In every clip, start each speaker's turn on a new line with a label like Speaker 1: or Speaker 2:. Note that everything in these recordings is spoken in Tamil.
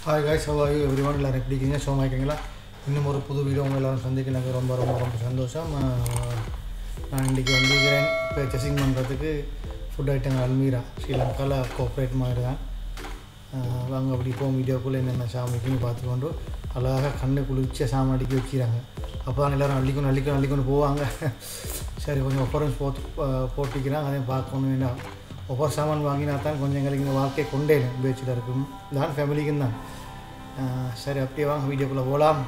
Speaker 1: Hi guys, how are you everyone? எல்லாரும் எப்படி இருக்கீங்க? சோமா இருக்கீங்களா? இன்னும் ஒரு புது வீடியோ உங்க எல்லாரும் சந்திக்க எனக்கு ரொம்ப சந்தோஷம். நான் இன்னைக்கு வந்திருக்கிறேன் பர்ச்சேசிங் பண்ணுறதுக்கு ஃபுட் ஐட்டம் அல்மீரா ஸ்ரீலங்காவில் கோஆப்ரேட் மாதிரி தான். வாங்க அப்படி போகும் வீடியோக்குள்ளே என்னென்ன சாமிக்குன்னு பார்த்துக்கொண்டு அழகாக கண்ணு குளிர்ச்சியாக சாமான் அடிக்க வச்சுக்கிறாங்க. அப்போ தான் எல்லோரும் அள்ளிக்கொண்டு போவாங்க. சரி கொஞ்சம் ஒவ்வொரு போட்டிக்கிறாங்க, அதையும் பார்க்கணும் வேண்டாம். ஒவ்வொரு சாமான் வாங்கினா தான் கொஞ்சம் எங்களுக்கு இந்த வாழ்க்கையை கொண்டே பேச்சுலருக்கும் தான் ஃபேமிலிக்கும் தான். சரி அப்படியே வாங்க வீடியோக்குள்ளே போகலாம்.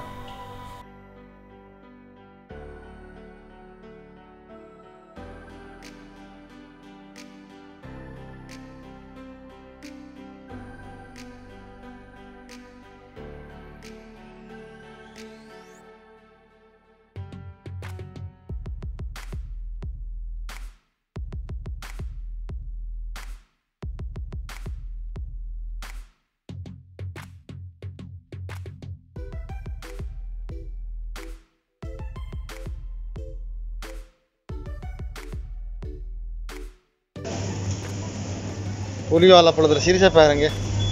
Speaker 1: புலிவால பழத்தில் சீரியஸாக பாருங்க.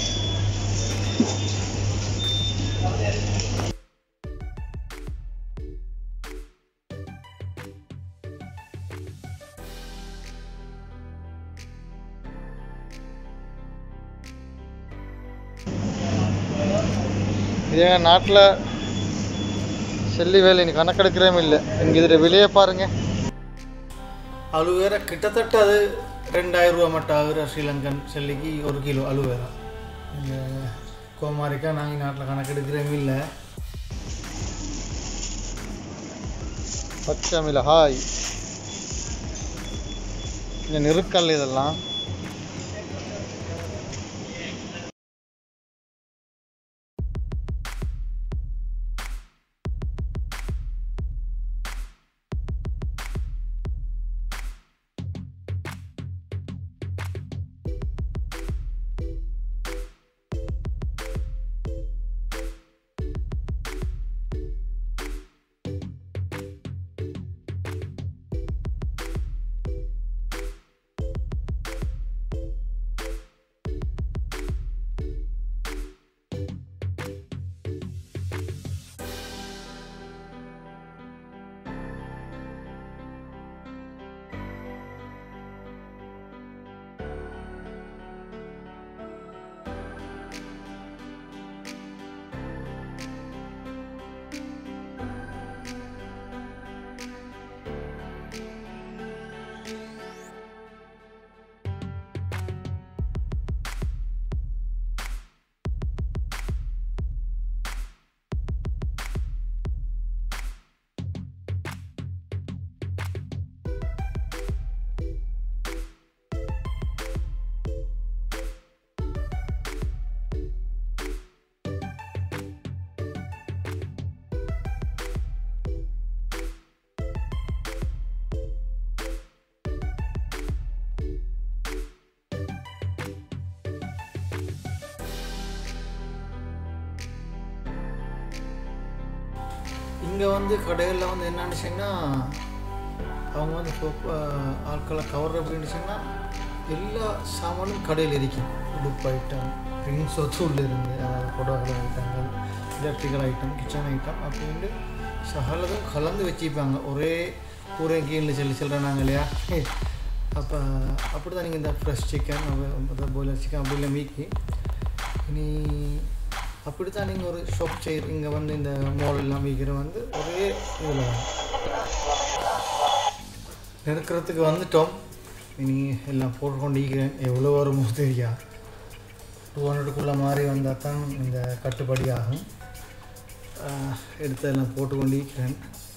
Speaker 1: இது எங்கள் நாட்டில் செல்லி வேலை இன்னைக்கு கணக்கெடுக்கிறமே இல்லை. இங்கே இதில் விலையை பாருங்க. அலுவேரா கிட்டத்தட்ட அது 2000 ரூபா மட்டும் ஆகுற ஸ்ரீலங்கன் செல்லிக்கு 1 கிலோ அலுவேரா. இந்த கோமாரிக்கா நாங்கள் நாட்டில் கணக்கெடுக்கிறேன் இல்லை. பச்சை மிளகாய், இந்த நெருக்கல் இதெல்லாம் இங்கே வந்து கடைகளில் வந்து என்னன்னு சொன்னால் அவங்க வந்து ஆட்களை கவர் அப்படின்னு சொன்னால் எல்லா சாமானும் கடையில் இருக்கும். உடுப்பு ஐட்டம், ட்ரிங்க்ஸோ தூள்லேருந்து புடவை ஐட்டங்கள், எலக்ட்ரிக்கல் ஐட்டம், கிச்சன் ஐட்டம் அப்படின்னு சகலதும் கலந்து வச்சுப்பாங்க. ஒரே ஊரே கீழே சொல்கிறாங்க இல்லையா. அப்போ அப்படி தான் நீங்கள் இந்த ஃப்ரெஷ் சிக்கன், பாய்லர் சிக்கன் அப்படிலாம் மீக்கி இனி அப்படி தான் நீங்கள் ஒரு ஷாப் செய்கிற இங்கே வந்து இந்த மால் எல்லாம் விற்கிற வந்து ஒரே இதில் நெருக்கிறதுக்கு வந்துட்டோம். இனி எல்லாம் போட்டுக்கொண்டு இருக்கிறேன். எவ்வளோ வருமோ தெரியா, 200க்குள்ளே மாதிரி வந்தால் தான் இந்த கட்டுப்படி ஆகும். எடுத்து எல்லாம் போட்டுக்கொண்டு இருக்கிறேன்.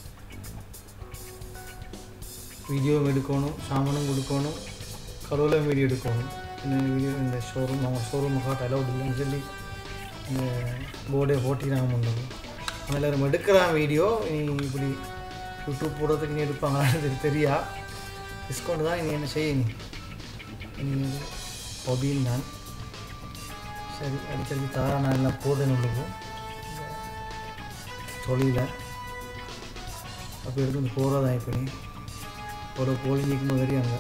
Speaker 1: வீடியோவும் எடுக்கணும், சாமானும் கொடுக்கணும், கலவுலையும் வீடியோ எடுக்கணும். இந்த வீடியோ இந்த ஷோரூம் அவங்க ஷோரூம் காட்ட அலௌட் இல்லைன்னு சொல்லி இந்த போர்டே போட்டிக்கிறாங்க முன்னே. அவங்க எல்லோரும் எடுக்கிறான் வீடியோ. இப்படி யூடியூப் போடுறதுக்கு நீ எடுப்பாங்களான்னு தெரியா. டிஸ்கவுண்ட் தான் இனி என்ன செய்ய இனி ஹாபின்னு தான். சரி அடிக்கடி தாரா நான் எல்லாம் போடுறேன்னு உள்ளுக்கும் தொழிலை அப்போ எடுத்து போகிறதான். இப்போ நீ ஒரு போலிங் நிற்கும்போது வரையாங்க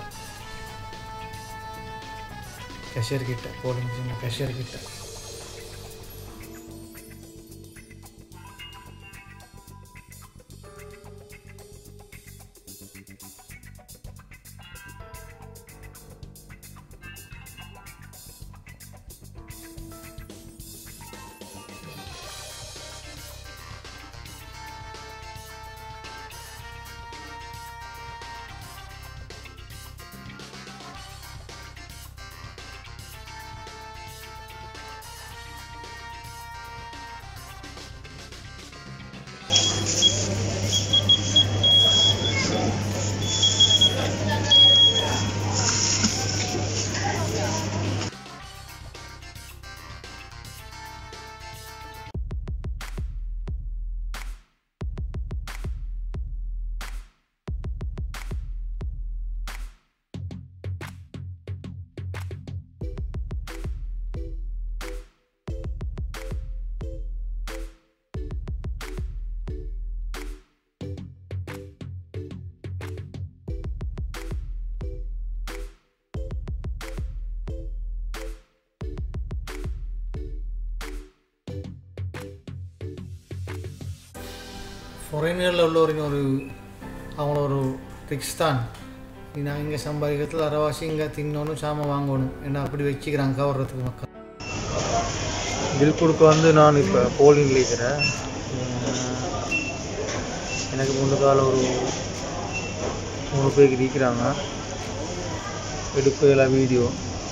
Speaker 1: cashier kit coding cashier kit ஃபாரினரில் உள்ளவரையும் அவங்கள ஒரு ட்ரிக்ஸ் தான். நான் இங்கே சம்பாதிக்கிறதுல அரைவாசி இங்கே தின்னணும் சாமான் வாங்கணும் ஏன்னா அப்படி வச்சுக்கிறாங்க கவர்றதுக்கு மக்கள். பில் கொடுக்க நான் இப்போ போலிங்கில் இருக்கிறேன். எனக்கு முன்னுக்கால ஒரு 3 பேருக்கு இருக்கிறாங்க. எடுப்பு எல்லாம் வீடியோ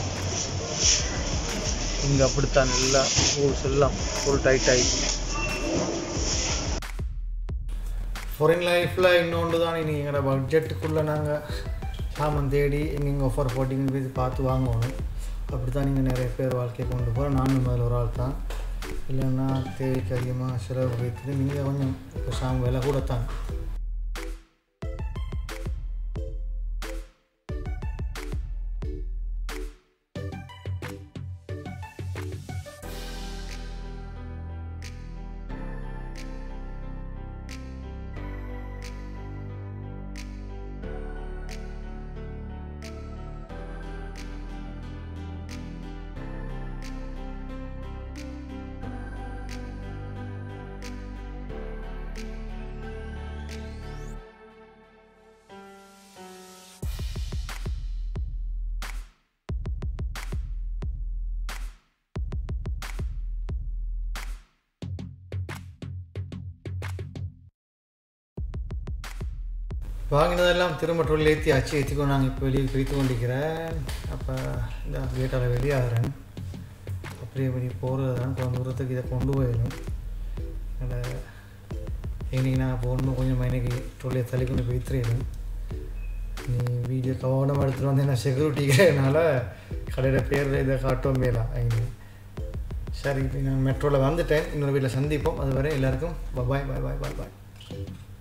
Speaker 1: இங்கே அப்படித்தான் எல்லாம் ரூல்ஸ் எல்லாம் ஃபுல் டைட் ஆகிடுச்சு. ஃபாரின் லைஃப்பில் இன்னொன்று தான் இனி எங்களோட பட்ஜெட்டுக்குள்ளே நாங்கள் சாமான் தேடி எங்கெங்கே ஆஃபர் போட்டிங்கன்னு போய் பார்த்து வாங்கணும். அப்படி தான் நீங்கள் நிறைய பேர் வாழ்க்கையை கொண்டு போகிறோம். நானும் அதில் ஒரு ஆள் தான். இல்லைன்னா தேவைக்கு அதிகமாக செலவு வைத்துட்டு நீங்கள் கொஞ்சம் இப்போ சாமான் விலை கூட தான். வாங்கினதெல்லாம் திரும்ப ட்ரோலில் ஏற்றிக்கோ நாங்கள் இப்போ வெளியே பிரித்து கொண்டிருக்கிறேன். அப்போ இந்த கேட்டால் வெளியாகிறேன். அப்படியே வெளியே போகிறது தான் கொஞ்சம் தூரத்துக்கு இதை கொண்டு போயிடும். அதில் இன்றைக்கி நான் போகணும் கொஞ்சம் எனக்கு ட்ரோலியை தள்ளி கொண்டு போய்த்துறேன். நீ வீடியோ கவனமாக எடுத்துகிட்டு வந்து நான் செக்யூரிட்டிக்கிறதுனால கடையில் பேரில் இதை காட்டவும் மேலாம் ஐந்து. சரி இப்போ நான் மெட்ரோவில் வந்துட்டேன். இன்னொரு வீட்டில் சந்திப்போம். அது வரை எல்லாருக்கும் பாய் பாய் பாய் பாய் பாய்.